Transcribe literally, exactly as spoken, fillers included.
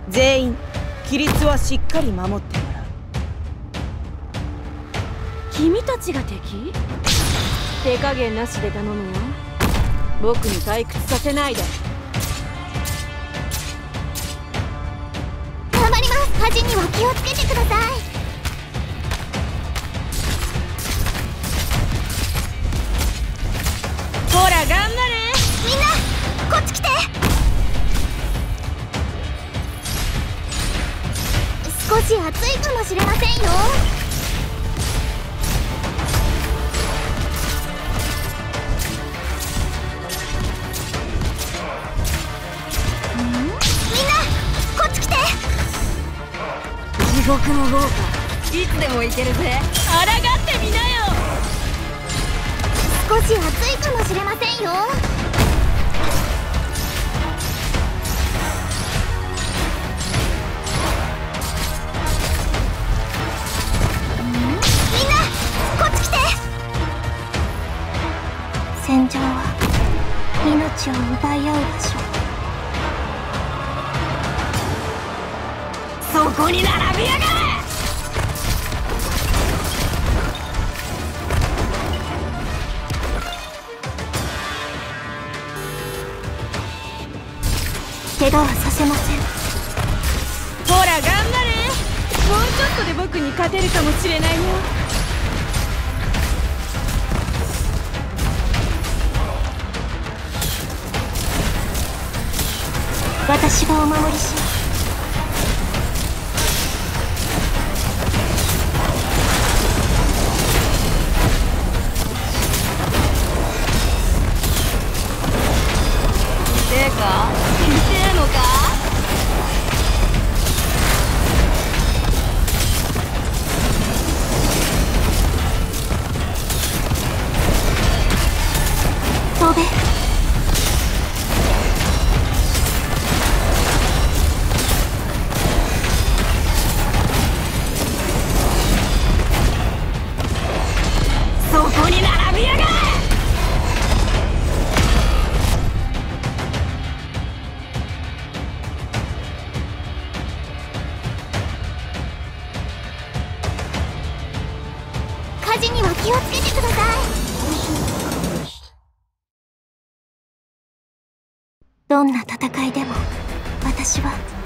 全員規律はしっかり守ってもらう。 君たちが敵？手加減なしで頼むよ。僕に退屈させないで。 頑張ります。火事には気をつけてください。 ほら頑張れ。 みんなこっち来て。少し暑いかもしれませんよ。ん？みんなこっち来て。 地獄の豪華、いつでも行けるぜ。抗ってみなよ。 少し暑いかもしれませんよ。戦場は命を奪い合う場所。 そこに並びやがれ。 怪我はさせません。 ほら頑張れ。もうちょっとで僕に勝てるかもしれないよ。 私がお守りします。 てか見てえのか。 飛べ。 そこに並びやがれ。 火事には気をつけてください。どんな戦いでも私は